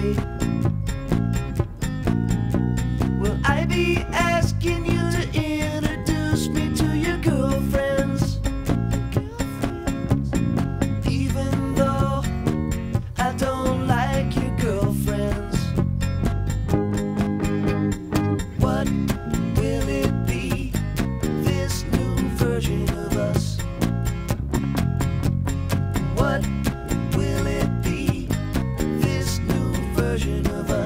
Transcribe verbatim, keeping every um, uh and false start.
day. Will I be asking you to introduce me to your girlfriends? Even though I don't like your girlfriends. What will it be, this new version of us? What will it be, this new version of us?